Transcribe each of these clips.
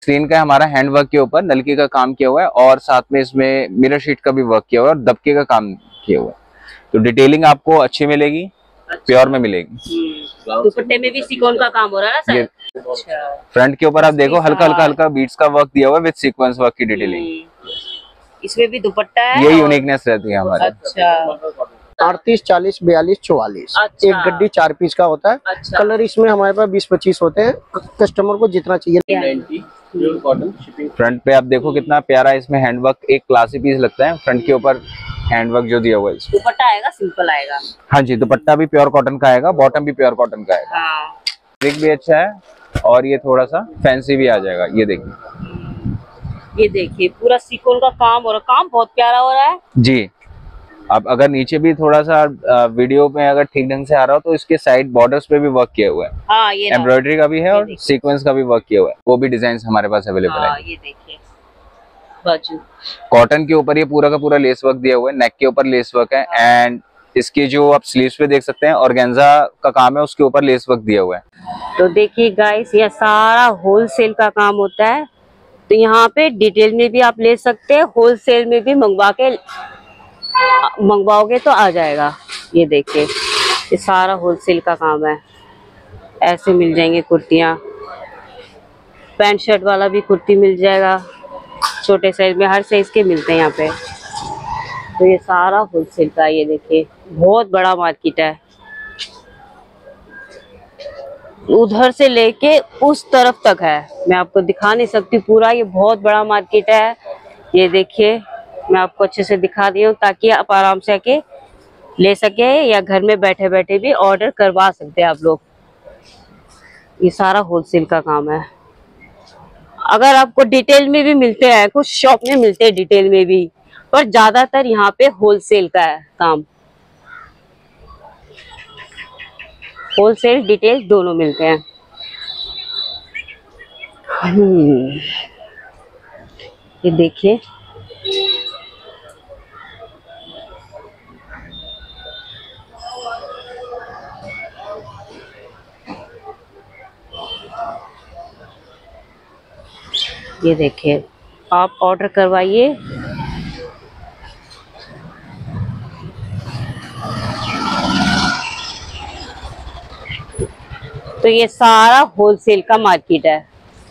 Screen का हमारा hand work के ऊपर नलकी का काम किया हुआ है और साथ में इसमें मिरर शीट का भी वर्क किया हुआ है और दबके का काम किया हुआ है। तो डिटेलिंग आपको अच्छी मिलेगी, प्योर में मिलेगी। दुपट्टे में भी सिकोन का काम हो रहा है ना सर? अच्छा। फ्रंट के ऊपर आप देखो हल्का हल्का बीट्स का वर्क दिया हुआ है विद सीक्वेंस वर्क की डिटेलिंग। इसमें भी दुपट्टा है, ये यूनिकनेस रहती है हमारे। अच्छा। 38, 40, 42, 44। अच्छा। एक गड्डी 4 पीस का होता है। अच्छा। कलर इसमें हमारे पास 20-25 होते हैं, कस्टमर को जितना चाहिए। फ्रंट पे आप देखो कितना प्यारा इसमें हैंडवर्क, एक क्लासी पीस लगता है। फ्रंट के ऊपर हैंडवर्क जो दिया हुआ है। दुपट्टा आएगा सिंपल आएगा। हाँ जी, दुपट्टा भी प्योर कॉटन का आएगा, बॉटम भी प्योर कॉटन का आएगा। हाँ। ब्रिक भी अच्छा है और ये थोड़ा सा फैंसी भी आ जाएगा। ये देखिए पूरा सीकोन का काम हो रहा है, काम बहुत प्यारा हो रहा है जी। अब अगर नीचे भी थोड़ा सा वीडियो में अगर ठीक ढंग से आ रहा हो तो इसके साइड बॉर्डर्स पे भी वर्क किया हुआ है। हाँ, ये एम्ब्रॉयडरी का भी है और सीक्वेंस का भी वर्क किया हुआ है। वो भी डिजाइन हमारे पास अवेलेबल है। ये देखिए बाजू कॉटन के ऊपर ये पूरा का पूरा लेस वर्क दिया हुआ है, नेक के ऊपर लेस वर्क है एंड इसकी जो आप स्लीव्स पे देख सकते हैं ऑर्गेन्जा का काम है, उसके ऊपर लेस वर्क दिया हुआ है। तो देखिए गाइस, ये सारा होलसेल का काम होता है। तो यहाँ पे डिटेल में भी आप ले सकते हैं, होलसेल में भी मंगवाओगे तो आ जाएगा। ये देखिए ये सारा होलसेल का काम है। ऐसे मिल जाएंगे कुर्तियाँ, पैंट शर्ट वाला भी कुर्ती मिल जाएगा, छोटे साइज में हर साइज के मिलते हैं यहाँ पे। तो ये सारा होलसेल का, ये देखिए बहुत बड़ा मार्केट है, उधर से लेके उस तरफ तक है। मैं आपको दिखा नहीं सकती पूरा, ये बहुत बड़ा मार्केट है। ये देखिए मैं आपको अच्छे से दिखा दी हूँ ताकि आप आराम से आके ले सके या घर में बैठे बैठे भी ऑर्डर करवा सकते हैं आप लोग। ये सारा होलसेल का काम है। अगर आपको डिटेल में भी मिलते हैं, कुछ शॉप में मिलते हैं डिटेल में भी, पर ज्यादातर यहाँ पे होलसेल का है काम। होलसेल डिटेल दोनों मिलते हैं। ये देखिए ये देखिए आप ऑर्डर करवाइए। तो ये सारा होलसेल का मार्केट है,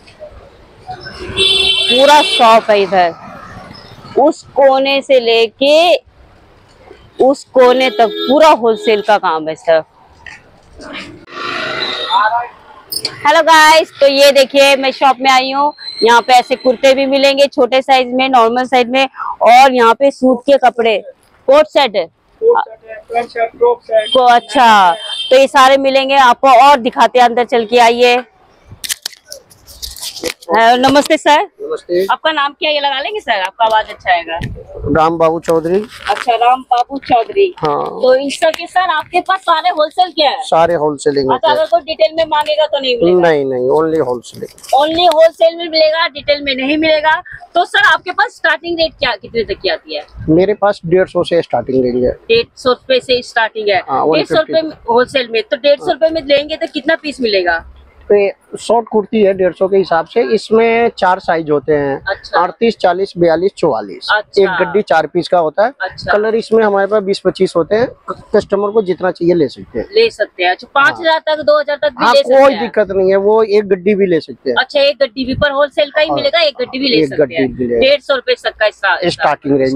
पूरा शॉप है इधर, उस कोने से लेके उस कोने तक पूरा होलसेल का काम है सर। हेलो गाइस, तो ये देखिए मैं शॉप में आई हूँ। यहाँ पे ऐसे कुर्ते भी मिलेंगे छोटे साइज में, नॉर्मल साइज में, और यहाँ पे सूट के कपड़े, कोट सेट को। अच्छा, तो ये सारे मिलेंगे आपको और दिखाते हैं, अंदर चल के आइए। नमस्ते सर। नमस्ते। आपका नाम क्या, ये लगा लेंगे सर, आपका आवाज अच्छा आएगा। राम बाबू चौधरी। अच्छा, राम बाबू चौधरी। हाँ। तो इसका के सर आपके पास सारे होलसेल क्या है? सारे होलसेलिंग। अच्छा, अगर कोई डिटेल में मांगेगा तो नहीं मिलेगा? नहीं, ओनली होलसेलिंग। ओनली होलसेल में मिलेगा, डिटेल में नहीं मिलेगा। तो सर आपके पास स्टार्टिंग रेट क्या, कितने तक की आती है? मेरे पास 150 से स्टार्टिंग रेंज है। 150 रुपए से स्टार्टिंग है। 150 रुपए होलसेल में। तो 150 रुपए में लेंगे तो कितना पीस मिलेगा? तो शॉर्ट कुर्ती है 150 के हिसाब से। इसमें 4 साइज होते हैं। अच्छा। 38, 40, 42, 44। अच्छा। एक गड्डी 4 पीस का होता है। अच्छा। कलर इसमें हमारे पास 20-25 होते हैं, कस्टमर को जितना चाहिए ले सकते हैं। ले सकते हैं। अच्छा, 5000 तक 2000 तक भी ले सकते कोई हैं? दिक्कत नहीं है, वो एक गड्डी भी ले सकते हैं। अच्छा, एक गड्डी भी पर होलसेल का ही मिलेगा, एक गड्डी भी ले सकते हैं। 150 रुपए तक का स्टार्टिंग रेंज।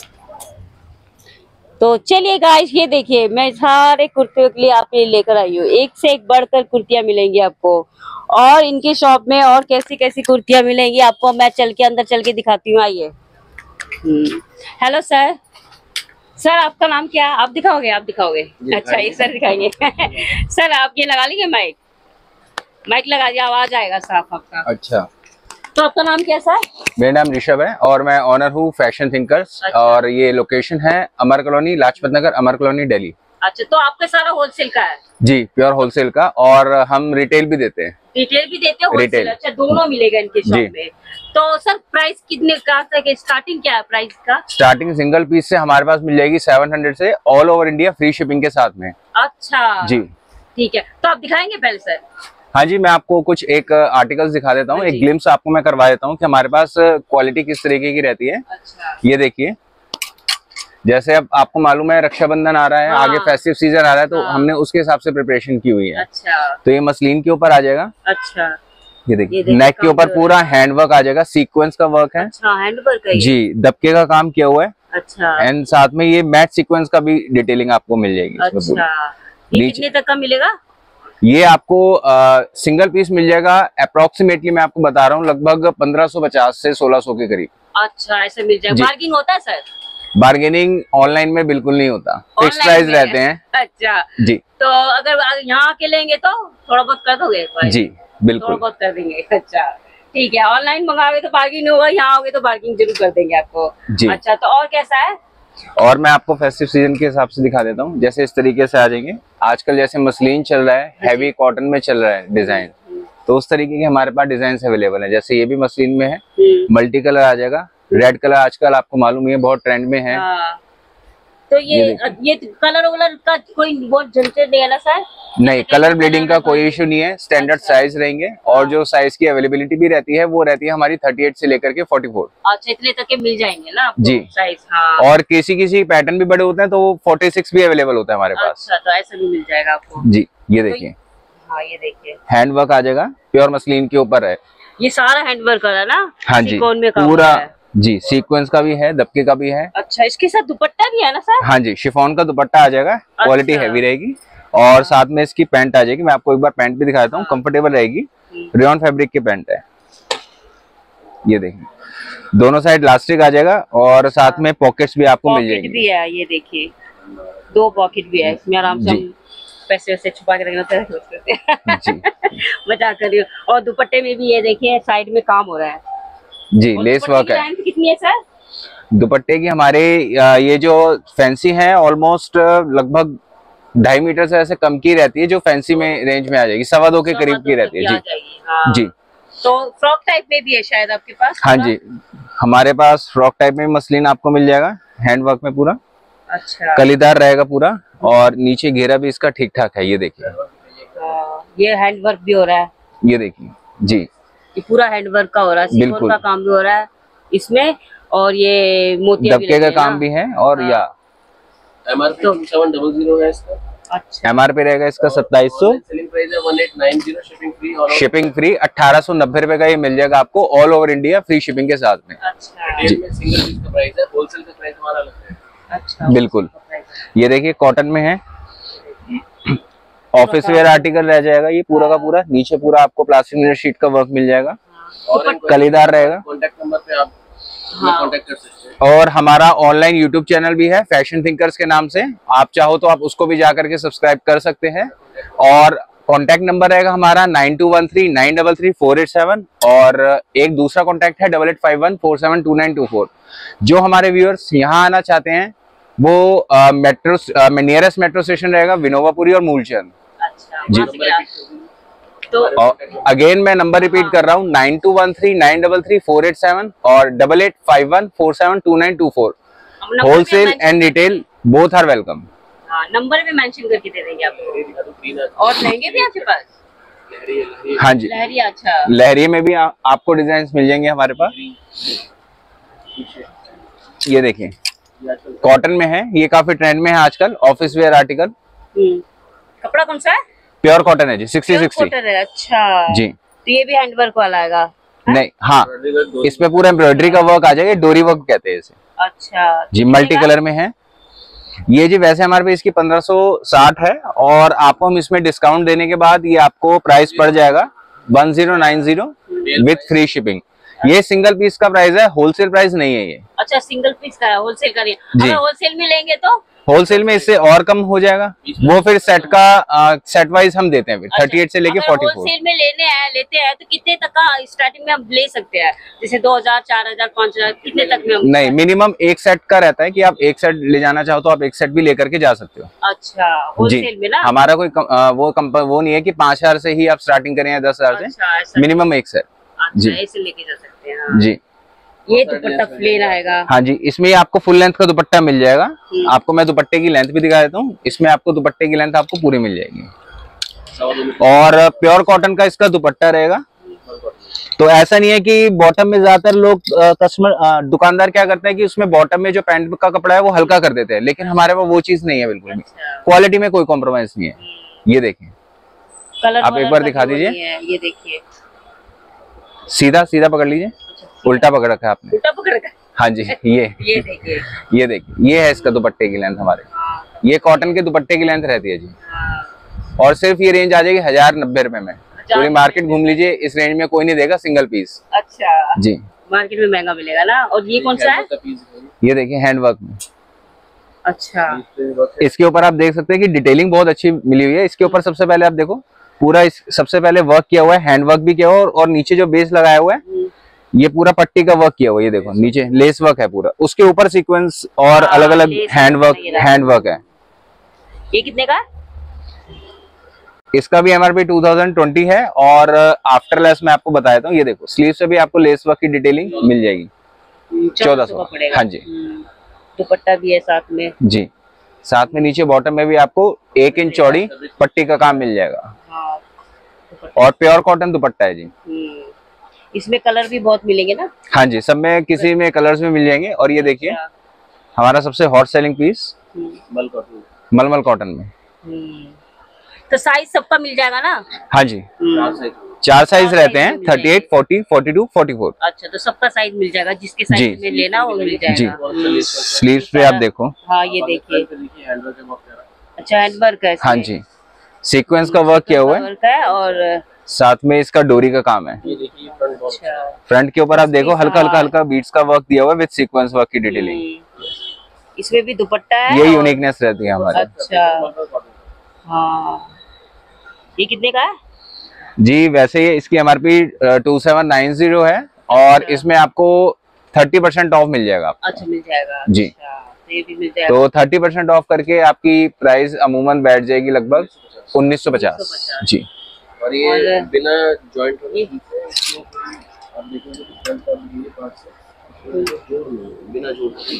तो चलिए गाइस, ये देखिए मैं सारे कुर्तियों के लिए आपके लिए लेकर आई हूँ। एक से एक बढ़कर कुर्तियां मिलेंगी आपको, और इनकी शॉप में और कैसी कैसी कुर्तियां मिलेंगी आपको मैं अंदर चल के दिखाती हूँ। आइए। Hello sir. सर आपका नाम क्या, आप दिखाओगे? अच्छा, ये सर दिखाएंगे। सर आप ये लगा लीजिए माइक लगा दिया, आवाज आएगा साफ आपका। अच्छा, तो आपका नाम क्या सर? मेरा नाम ऋषभ है और मैं ऑनर हूँ फैशन थिंकर्स। अच्छा। और ये लोकेशन है अमर कॉलोनी, लाजपत नगर, अमर कॉलोनी, दिल्ली। अच्छा, तो आपका सारा होलसेल का है? जी, प्योर होलसेल का, और हम रिटेल भी देते हैं। रिटेल भी देते हैं, होलसेल? अच्छा, दोनों मिलेगा इनके शॉप में। तो सर प्राइस कितने का तक, स्टार्टिंग क्या है प्राइस का? स्टार्टिंग सिंगल पीस से हमारे पास मिल जाएगी 700 से, all over India free shipping के साथ में। अच्छा जी, ठीक है। तो आप दिखाएंगे पहले सर? हाँ जी, मैं आपको कुछ एक आर्टिकल्स दिखा देता हूँ, एक ग्लिम्स आपको मैं करवा देता हूँ कि हमारे पास क्वालिटी किस तरीके की रहती है। अच्छा। ये देखिए, जैसे अब आपको मालूम है रक्षाबंधन आ रहा है, हाँ। आगे फेस्टिव सीजन आ रहा है, तो हाँ। हमने उसके हिसाब से प्रिपरेशन की हुई है। अच्छा। तो ये मसलिन के ऊपर आ जाएगा। अच्छा। ये देखिए, नेक के ऊपर पूरा हैंडवर्क आ जाएगा, सीक्वेंस का वर्क है। अच्छा, हैंडवर्क है जी, दबके का काम किया हुआ है। अच्छा। एंड साथ में ये मैट सीक्वेंस का भी डिटेलिंग आपको मिल जाएगी। अच्छा, ये कितने तक का मिलेगा? ये आपको सिंगल पीस मिल जाएगा अप्रोक्सीमेटली, मैं आपको बता रहा हूँ, लगभग 1550 से 1600 के करीब। अच्छा, ऐसे मिल जाएगा। बार्गेनिंग होता है सर? बार्गेनिंग ऑनलाइन में बिल्कुल नहीं होता, फिक्स प्राइस रहते हैं। अच्छा जी। तो अगर यहाँ आके लेंगे तो थोड़ा बहुत कर दोगे? जी बिल्कुल, थोड़ा बहुत कर देंगे। अच्छा ठीक है, ऑनलाइन मंगाओगे तो बार्गेनिंग होगा, यहाँ आओगे तो बार्गेनिंग जरूर कर देंगे आपको। जी। अच्छा, तो और कैसा है? और मैं आपको फेस्टिव सीजन के हिसाब से दिखा देता हूँ, जैसे इस तरीके से आ जाएंगे। आजकल जैसे मसलिन चल रहा है, हैवी कॉटन में चल रहा है डिजाइन, तो उस तरीके के हमारे पास डिजाइन अवेलेबल है। जैसे ये भी मसलिन में है, मल्टी कलर आ जाएगा। रेड कलर आजकल आपको मालूम है बहुत ट्रेंड में है। तो ये कलर वलर का कोई बहुत झंझट नहीं है ना सर? नहीं, कलर ब्लीडिंग का कोई इशू नहीं है, स्टैंडर्ड साइज रहेंगे। और जो साइज की अवेलेबिलिटी भी रहती है वो रहती है हमारी 38 से लेकर के 44। अच्छा, इतने तक के मिल जाएंगे ना आपको जी साइज? हाँ। और किसी पैटर्न भी बड़े होते हैं तो 46 भी अवेलेबल होता है हमारे पास। अच्छा, तो ऐसा भी मिल जाएगा आपको? जी, ये देखिए। हाँ, ये देखिए, हैंडवर्क आ जाएगा, प्योर मसलिन के ऊपर है। ये सारा हैंडवर्क है ना? हाँ जी, में पूरा। जी, सीक्वेंस का भी है, दबके का भी है। अच्छा, इसके साथ दुपट्टा भी है ना सर? हाँ जी, शिफॉन का दुपट्टा आ जाएगा। क्वालिटी हैवी रहेगी। और साथ में इसकी पैंट आ जाएगी। मैं आपको एक बार पैंट भी दिखा देता हूँ, कंफर्टेबल रहेगी। रेयॉन फैब्रिक की पैंट है। ये देखिए, दोनों साइड इलास्टिक आ जाएगा और साथ में पॉकेट्स भी आपको मिल जाएगी। भी है, ये देखिए 2 पॉकेट भी है इसमें, आराम से हम पैसे वैसे छुपा के रखना चाहिए। मजाक कर रही हूँ। और दुपट्टे में भी ये देखिए साइड में काम हो रहा है। जी, लेस वर्क है। कितनी है सर दुपट्टे की? हमारे ये जो फैंसी है ऑलमोस्ट लगभग 2.5 मीटर से ऐसे कम की रहती है, जो फैंसी में रेंज में आ जाएगी, 2.25 के करीब की रहती है। जी। हाँ। जी, तो फ्रॉक टाइप में भी है शायद आपके पास? हाँ जी, हमारे पास फ्रॉक टाइप में मसलिन आपको मिल जाएगा, हैंडवर्क में पूरा। अच्छा, कलीदार रहेगा पूरा। और नीचे घेरा भी इसका ठीक ठाक है। ये देखिए, ये हैंडवर्क भी हो रहा है। ये देखिए जी, ये पूरा हैंडवर्क का हो रहा है, सिक्वेंस का काम भी हो रहा है इसमें। और ये मोतिया दबके का काम भी है। और या MRP 700 है इसका। अच्छा, MRP रहेगा इसका 2700। सेलिंग प्राइस है 1890, शिपिंग फ्री। शिपिंग फ्री 1890 रुपए का ये मिल जाएगा आपको all over India, free shipping के साथ में। अच्छा, रिटेल में सिंगल पीस का प्राइस है, होलसेल का प्राइस हमारा अलग है। अच्छा, बिल्कुल। ये देखिए, कॉटन में है, ऑफिस वेयर आर्टिकल रह जाएगा ये पूरा का पूरा। नीचे पूरा आपको प्लास्टिक मिरर शीट का वर्क मिल जाएगा और कलीदार रहेगा। कॉन्टैक्ट नंबर पे आप कॉन्टैक्ट कर सकते हैं। और हमारा ऑनलाइन यूट्यूब चैनल भी है फैशन थिंकर्स के नाम से, आप चाहो तो आप उसको भी जाकर के सब्सक्राइब कर सकते हैं। और कॉन्टैक्ट नंबर रहेगा हमारा 9213933487। और एक दूसरा कॉन्टैक्ट है 8851472924। जो हमारे व्यूअर्स यहाँ आना चाहते हैं वो नियरेस्ट मेट्रो स्टेशन रहेगा विनोबापुरी और मूलचंद। अच्छा, जी। तो अगेन मैं नंबर रिपीट कर रहा हूँ, 9213933487 और 8851472924। Wholesale and retail both are welcome. Number भी मेंशन करके दे देंगे आपको। और लहंगे भी आपके पास? हाँ जी, लहरिया। अच्छा, लहरिये में भी आपको डिजाइन मिल जाएंगे हमारे पास। ये देखिए, कॉटन में है, ये काफी ट्रेंड में है आजकल, ऑफिस वेयर आर्टिकल। कपड़ा कौन सा है? प्योर कॉटन है जी, 60-60। अच्छा जी, तो ये भी हैंडवर्क वाला आएगा? नहीं, हाँ, इसमें पूरा एम्ब्रॉयडरी का वर्क आ जाएगा, डोरी वर्क कहते हैं इसे। अच्छा जी, मल्टी कलर में है ये जी। वैसे हमारे पे इसकी 1560 है और आपको हम इसमें डिस्काउंट देने के बाद ये आपको प्राइस पड़ जाएगा 1090 विथ फ्री शिपिंग। ये सिंगल पीस का प्राइस है, होलसेल प्राइस नहीं है ये। अच्छा, सिंगल पीस का है, होलसेल का नहीं। अगर होलसेल में लेंगे तो होलसेल में इससे और कम हो जाएगा, वो फिर सेट वाइज हम देते हैं, फिर 38 से लेके 44। होलसेल में लेते हैं तो कितने तक का स्टार्टिंग में हम ले सकते हैं? जैसे 2000, 4000, 5000 कितने तक में हम? नहीं, मिनिमम एक सेट का रहता है कि आप एक सेट ले जाना चाहो तो आप एक सेट भी लेकर के जा सकते हो। अच्छा, होलसेल में ना? हमारा कोई वो नहीं है कि 5000 से ही आप स्टार्टिंग करें या 10,000 से, मिनिमम एक सेट। जी, ऐसे लेके जा सकते हैं। जी, ये दुपट्टा प्लेन आएगा। हाँ जी, इसमें आपको फुल लेंथ का दुपट्टा मिल जाएगा। आपको मैं दुपट्टे की लेंथ भी दिखा देता हूँ। इसमें आपको दुपट्टे की लेंथ आपको पूरी मिल जाएगी। और प्योर कॉटन का इसका दुपट्टा रहेगा। तो ऐसा नहीं है कि बॉटम में ज्यादातर लोग कस्टमर दुकानदार क्या करते हैं कि उसमें बॉटम में जो पैंट का कपड़ा है वो हल्का कर देते हैं, लेकिन हमारे पास वो चीज नहीं है बिल्कुल भी। क्वालिटी में कोई कॉम्प्रोमाइज नहीं है। ये देखें, कलर आप एक बार दिखा दीजिए। ये देखिए, सीधा सीधा पकड़ लीजिए, उल्टा पकड़ रखा है आपने। उल्टा पकड़ रखा है। हाँ जी, ये देखिए, ये देखिए, ये है इसका दुपट्टे की लेंथ हमारे। ये कॉटन के दुपट्टे की लेंथ रहती है जी। और सिर्फ ये रेंज आ जाएगी 1090 रुपए में। पूरी मार्केट घूम लीजिए, इस रेंज में कोई नहीं देगा सिंगल पीस। अच्छा जी, मार्केट में महंगा मिलेगा ना। और ये कौन सा है? ये देखिए हैंडवर्क में। अच्छा, इसके ऊपर आप देख सकते हैं कि डिटेलिंग बहुत अच्छी मिली हुई है। इसके ऊपर सबसे पहले आप देखो, पूरा सबसे पहले वर्क किया हुआ है, हैंडवर्क भी किया हुआ है। और नीचे जो बेस लगाया हुआ है ये पूरा पट्टी का वर्क किया हुआ है। ये देखो नीचे लेस वर्क है पूरा, उसके ऊपर सीक्वेंस और अलग अलग हैंडवर्क है। ये कितने का? इसका भी एमआरपी 2020 है। और आफ्टर लेस मैं आपको बता देता हूँ, ये देखो स्लीव से भी आपको लेस वर्क की डिटेलिंग मिल जाएगी। 1400 हाँ जी। दुपट्टा भी है साथ में जी, साथ में नीचे बॉटम में भी आपको 1 इंच चौड़ी पट्टी का काम मिल जाएगा। और प्योर कॉटन दुपट्टा है जी। इसमें कलर भी बहुत मिलेंगे ना? हाँ जी, सब में किसी में कलर्स में मिल जाएंगे। और ये देखिए हमारा सबसे हॉट सेलिंग पीस मलमल कॉटन में। तो साइज सबका मिल जाएगा ना? हाँ जी, 4 साइज रहते हैं, 38, 40, 42, 44। अच्छा, तो सबका साइज मिल जाएगा, जिसके साइज में लेना वो मिल जाएगा। जी, स्लीव्स पे आप देखो। हाँ ये देखिए, अच्छा हैंडवर्क है। हाँ जी, सीक्वेंस का वर्क किया हुआ है और साथ में इसका डोरी का काम है। फ्रंट के ऊपर आप देखो हल्का हल्का बीट्स का वर्क दिया हुआ है विद सीक्वेंस वर्क की डिटेलिंग। इसमें भी दुपट्टा है, ये यूनिकनेस रहती है हमारे। अच्छा हाँ, ये कितने का है जी? वैसे ये इसकी एमआरपी 2790 है और इसमें आपको 30% ऑफ मिल जाएगा। अच्छा मिल जाएगा जी। तो ये भी मिल जाएगा। तो 30% ऑफ करके आपकी प्राइस अमूमन बैठ जाएगी लगभग 1950 जी। और ये बिना जॉइंट बिना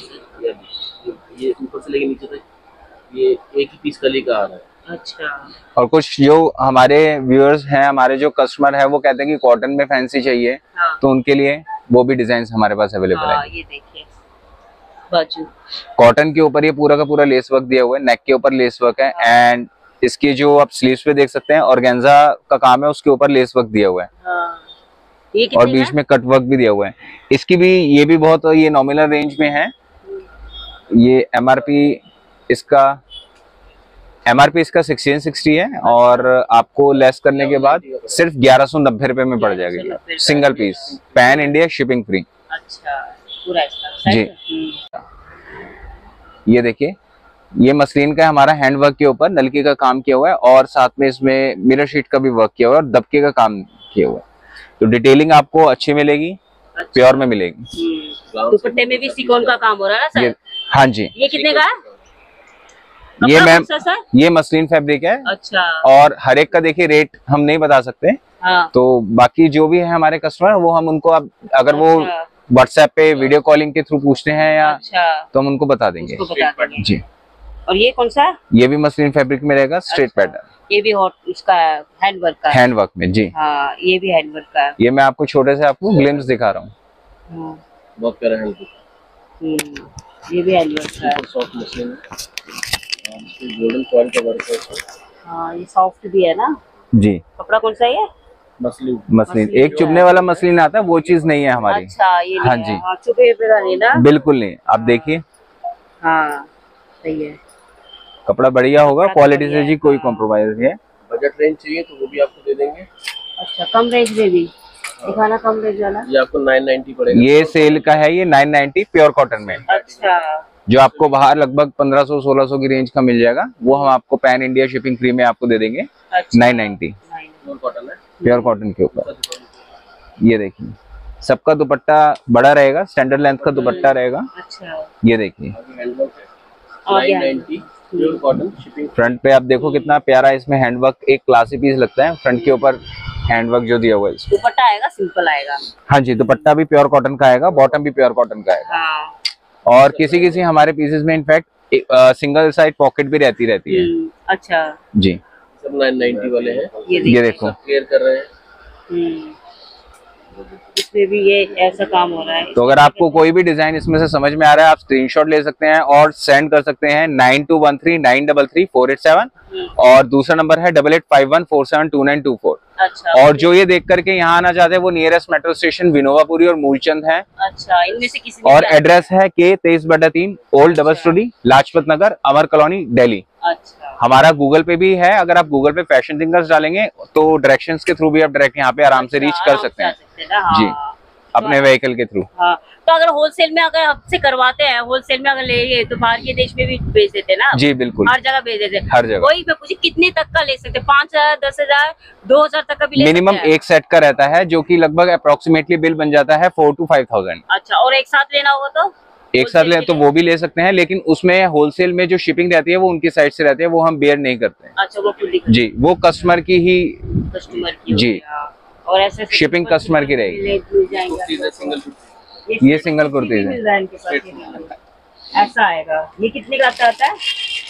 ये ऊपर से लेके नीचे तक ये एक ही पीस कली का आ रहा है। अच्छा, और कुछ जो हमारे व्यूअर्स हैं, हमारे जो कस्टमर है, वो कहते हैं कि कॉटन में फैंसी चाहिए। हाँ। तो उनके लिए वो भी डिजाइन हमारे पास अवेलेबल है। ये देखिए बाजू कॉटन के ऊपर ये पूरा का पूरा लेस वर्क दिया हुआ है, नेक के ऊपर लेस वर्क है। एंड इसकी जो आप स्लीव्स पे देख सकते हैं ऑर्गेन्जा का काम है, उसके ऊपर लेस वर्क दिया हुआ है। ये और बीच में कट वर्क भी दिया हुआ है। इसकी भी ये भी बहुत ये नॉमिनल रेंज में है। ये एमआरपी इसका 1660 है और आपको लेस करने के बाद सिर्फ 1190 रुपए में पड़ जाएगा single piece, pan India shipping free. अच्छा, पूरा इसका जी। ये देखिए, ये मसलिन का हमारा हैंड वर्क के ऊपर नलकी का काम किया हुआ है और साथ में इसमें मिरर शीट का भी वर्क किया हुआ है और दबके का काम किया हुआ है। तो डिटेलिंग आपको अच्छी मिलेगी। अच्छा। प्योर में मिलेगी। दुपट्टे में भी सिकोन का काम हो रहा है सर? हाँ जी। ये कितने का है? ये मैम ये मसलिन फैब्रिक है। अच्छा। और हर एक का देखिए रेट हम नहीं बता सकते। हाँ। तो बाकी जो भी है हमारे कस्टमर, वो हम उनको अगर वो व्हाट्सएप पे वीडियो कॉलिंग के थ्रू पूछते हैं या तो हम उनको बता देंगे। जी। और ये कौन सा है? ये भी मसलिन फैब्रिक में रहेगा, स्ट्रेट पैटर्न। ये भी हॉट उसका हैंडवर्क का है। हैंडवर्क में जी। हाँ, ये भी हैंडवर्क का है। ये मैं आपको छोटे से आपको ग्लिम्स दिखा रहा हूँ। बहुत प्यारा हैंडवर्क। ये भी हैंडवर्क का है। सॉफ्ट मशीन है, गोल्डन फॉइल का वर्क है। हाँ, ये सॉफ्ट भी है ना जी। कपड़ा कौन सा है ये? मसलिन एक चुभने वाला मसलिन आता है, वो चीज नहीं है हमारी। अच्छा, ये हाँ जी। हाँ, चुभे नहीं ना? बिल्कुल नहीं, आप देखिए। हाँ सही है, कपड़ा बढ़िया होगा, क्वालिटी से जी कोई कॉम्प्रोमाइज नहीं है। बजट रेंज चाहिए तो वो भी आपको दे देंगे। अच्छा, कम रेंज में भी दिखाना, कम रेंज वाला। ये आपको 990 पड़ेगा। ये सेल का है, ये 990 प्योर कॉटन में। अच्छा। जो आपको बाहर लगभग 1500-1600 की रेंज का मिल जाएगा, वो हम आपको पैन इंडिया शिपिंग फ्री में आपको दे देंगे। अच्छा। 990 प्योर कॉटन के ऊपर। ये देखिए, सबका दुपट्टा बड़ा रहेगा, स्टैंडर्ड लेंथ का दुपट्टा रहेगा। अच्छा। ये देखिए 990 प्योर कॉटन शिपिंग। फ्रंट पे आप देखो कितना प्यारा इसमें हैंडवर्क, एक क्लासी पीस लगता है। फ्रंट के ऊपर हैंडवर्क जो दिया हुआ है। दुपट्टा आएगा सिंपल आएगा। हाँ जी, दुपट्टा भी प्योर कॉटन का आएगा, बॉटम भी प्योर कॉटन का आएगा। हाँ। और किसी हमारे पीसेस में इनफैक्ट सिंगल साइड पॉकेट भी रहती है। अच्छा जी। सब 990 वाले हैं। ये देखो केयर कर रहे हैं। इसमें भी ये ऐसा काम हो रहा है। तो अगर आपको कोई भी डिजाइन इसमें से समझ में आ रहा है, आप स्क्रीनशॉट ले सकते हैं और सेंड कर सकते हैं 9213933487 और दूसरा नंबर है 8851472924। अच्छा, और जो ये देख करके यहाँ आना चाहते हैं वो नियरेस्ट मेट्रो स्टेशन विनोवापुरी और मूलचंद है। अच्छा, इनमें से किसी और एड्रेस है के 23/3 old double storey Lajpat Nagar Amar colony Delhi. अच्छा, हमारा गूगल पे भी है, अगर आप गूगल पे फैशन थिंकर्स डालेंगे तो डायरेक्शंस के थ्रू भी आप डायरेक्ट यहाँ पे आराम से रीच कर सकते हैं जी, अपने व्हीकल के थ्रू। हाँ, तो अगर होलसेल में अगर आपसे करवाते हैं, होलसेल में अगर ले तो बाहर के देश में भी भेज देते हैं ना? जी बिल्कुल, हर जगह भेज देते हैं। हर जगह। वही मैं पूछी कितने तक का ले सकते हैं? 5000, 10,000, 2000 तक का भी ले मिनिमम सकते हैं? एक सेट का रहता है जो कि लगभग अप्रोक्सीमेटली बिल बन जाता है 4 to 5,000। अच्छा, और एक साथ लेना होगा तो एक साथ ले तो वो भी ले सकते हैं, लेकिन उसमें होलसेल में जो शिपिंग रहती है वो उनकी साइड से रहती है, वो हम बेयर नहीं करते हैं। अच्छा, वो खुद जी, वो कस्टमर की ही कस्टमर की जी। होगी, हाँ। और ऐसे शिपिंग कस्टमर की रहेगी। मिल जाएंगे सिंगल ये सिंगल कुर्तीज है। मिल जाएंगे इनके पास, ये नहीं। ऐसा आएगा। ये कितने का आता है?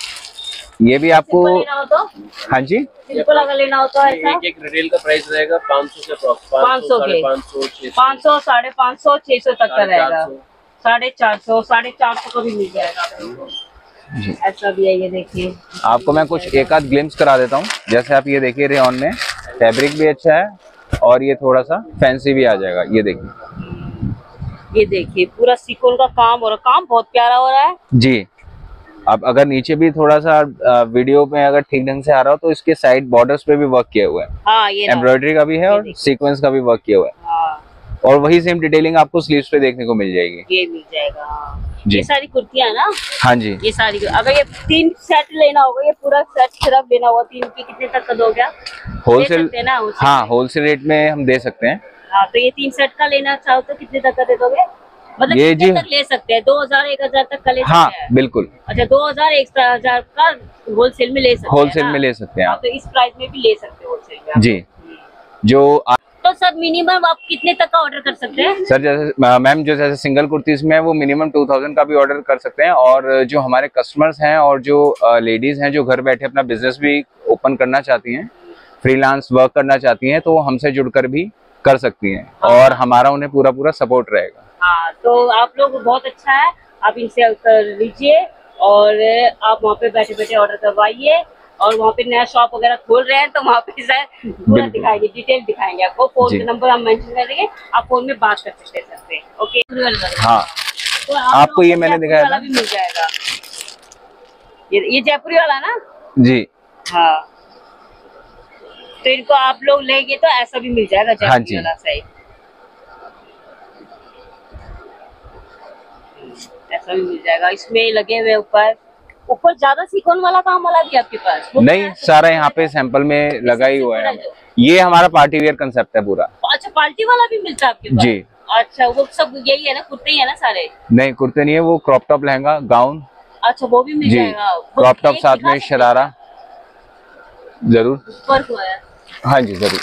ये भी आपको सिंपल लेना हो तो? हाँ जी, सिंपल अगर लेना हो तो ऐसा एक रिटेल का प्राइस रहेगा 500 से 500 के 500 500, 550, 600 तक का रहेगा। 450, 450 का भी मिल जाएगा आप लोगों को। ऐसा भी है, ये देखिए। आपको मैं कुछ एक आध ग्लिम्स करा देता हूँ। जैसे आप ये देखिए, रेयॉन में फैब्रिक भी अच्छा है और ये थोड़ा सा फैंसी भी आ जाएगा। ये देखिए, ये देखिए पूरा सीक्वेंस का काम हो रहा है, काम बहुत प्यारा हो रहा है जी। अब अगर नीचे भी थोड़ा सा वीडियो में अगर ठीक ढंग से आ रहा हो तो इसके साइड बॉर्डर्स पे भी वर्क किया हुआ है। हाँ, ये एम्ब्रॉयडरी का भी है और सीक्वेंस का भी वर्क किया हुआ है। हाँ, और वही सेम डिटेलिंग आपको स्लीव्स पे देखने को मिल जाएगी। ये मिल जाएगा। हाँ। जी। ये सारी कुर्तियां है ना? हाँ जी, ये सारी, अगर ये 3 सेट लेना होगा, ये पूरा सेट सिर्फ लेना होगा 3 की, कितने तक का दोगे? होलसेल। दे सकते हैं ना wholesale हाँ, में? होलसेल रेट में हम दे सकते हैं। हाँ, तो ये 3 सेट का लेना चाहो तो कितने तक का दे दोगे? मतलब ये कितने जी- तक ले सकते हैं? 2000, 1000 तक का ले हाँ सकते हैं? बिल्कुल, अच्छा, 2000, 1000 का होलसेल में ले सकते हैं होलसेल ना? में ले सकते हैं हाँ, आप तो इस प्राइस में भी ले सकते हैं होलसेल में आप। जी। जो तो सर मिनिमम आप कितने तक का ऑर्डर कर सकते हैं? सर जैसे मैम जो जैसे सिंगल कुर्तीज में है वो मिनिमम 2000 का भी ऑर्डर कर सकते हैं। और जो हमारे कस्टमर्स हैं और जो लेडीज हैं जो घर बैठे अपना बिजनेस भी ओपन करना चाहती हैं, फ्रीलांस वर्क करना चाहती हैं, तो वो हमसे जुड़कर भी कर सकती हैं और हमारा उन्हें पूरा सपोर्ट रहेगा। हाँ, तो आप लोग बहुत अच्छा है, आप इनसे कर लीजिए और आप वहाँ पे बैठे बैठे ऑर्डर करवाइए। और वहाँ पे नया शॉप वगैरह खोल रहे हैं तो वहाँ पे सर पूरा दिखाएंगे, डिटेल दिखाएंगे आपको। फोन नंबर हम मेंशन कर देंगे, आप फोन में बात कर सकते हैं सर से। ओके, हाँ, तो आपको ये मैंने दिखाया वाला था। भी मिल जाएगा। ये जयपुरी वाला ना? जी हाँ, तो इनको आप लोग लेंगे तो ऐसा भी मिल जाएगा हाँ जी। जयपुरी वाला। सही, ऐसा भी मिल जाएगा। इसमें लगे हुए ऊपर ज्यादा सिकोन वाला काम वाला भी आपके पास? नहीं, सारा यहाँ पे सैंपल में लगा ही हुआ है। ये हमारा पार्टी वेयर कंसेप्ट है पूरा। अच्छा, पार्टी वाला भी मिलता है आपके पास? जी। अच्छा, वो सब यही है ना, कुर्ते ही है ना सारे? नहीं, कुर्ते नहीं है, वो क्रॉप टॉप लहंगा गाउन अच्छा, वो भी मिल जी, जाएगा। क्रॉप टॉप साथ में शरारा। जरूर, ऊपर को है। हाँ जी जरूर,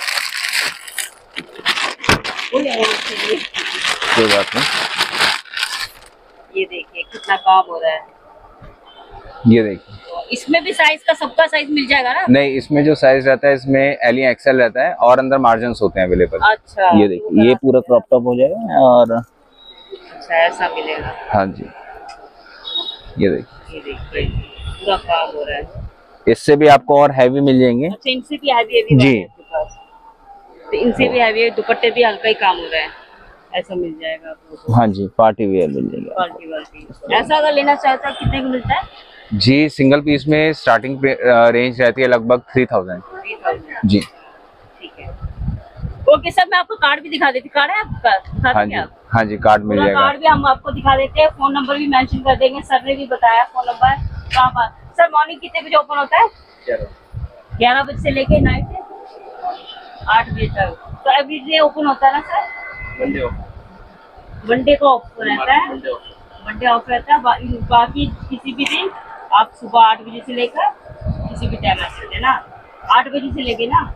वो ले आए इसके लिए। कोई बात नहीं। ये देखिए कितना काम हो रहा है। ये देखिए, तो इसमें भी साइज का, सबका साइज मिल जाएगा ना? नहीं, इसमें जो साइज रहता है इसमें एल या एक्सएल रहता है और अंदर मार्जिन्स होते हैं अवेलेबल। अच्छा, ये देखिए, ये पूरा क्रॉप टॉप हो जाएगा और अच्छा ऐसा मिलेगा। हाँ जी, ये देखिए, ये देखिए पूरा काम हो रहा है। इससे भी आपको और हैवी मिल जाएंगे। अच्छा, इनसे भी हैवी जी। आपके पास? तो इनसे भी हैवी, दुपट्टे भी हल्का ही काम हो रहा है, ऐसा मिल जाएगा आप लोगों को। हाँ जी, पार्टी वेयर मिल जाएगा। क्वालिटी वाली ऐसा अगर लेना चाहता है कितने का मिलता है? जी, सिंगल पीस में स्टार्टिंग रेंज रहती है लगभग 3000। 3000। जी, ठीक है, ओके सर, मैं आपको कार्ड भी दिखा देती। कार्ड है आपका? दिखा हाँ देंगे जी, आप? हाँ जी, कार्ड मिल पूरा जाएगा। कार्ड भी हम आपको दिखा देते हैं, फोन नंबर भी मेंशन कर देंगे, सर ने भी बताया फोन नंबर कहाँ पर। सर मॉर्निंग कितने बजे ओपन होता है? 11 बजे से लेके नाइट 8 बजे तक। तो एवरी डे ओपन होता है ना सर? मंडे को ओपन रहता है, मंडे ऑफ रहता है। बाकी किसी भी दिन आप सुबह 8 बजे से लेकर किसी भी टाइम आ सकते हैं ना? 8 बजे से लेके ना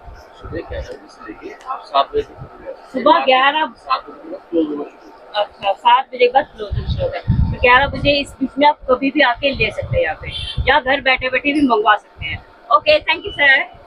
सुबह 11, अच्छा 7 बजे का क्लोजिंग शुरू है। तो 11 बजे इस बीच में आप कभी भी आके ले सकते हैं यहाँ पे, या घर बैठे बैठे भी मंगवा सकते हैं। Okay, thank you sir.